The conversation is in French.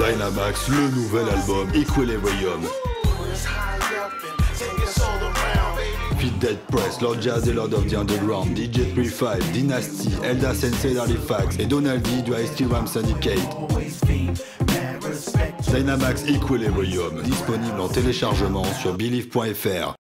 Dynamax, le nouvel album Equilibrium. Fit Dead Press, Lord Jazz et Lord of the Underground, DJ 35, Dynasty, Elda Sensei d'Halifax et Donald D du Ice-T Ram Syndicate. Dynamax Equilibrium, disponible en téléchargement sur Believe.fr.